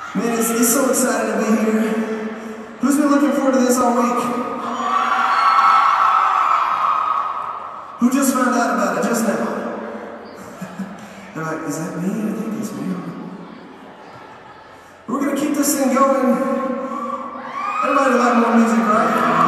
Man, it's so excited to be here. Who's been looking forward to this all week? Who just found out about it just now? They're like, is that me? I think it's me. We're going to keep this thing going. Everybody like more music, right?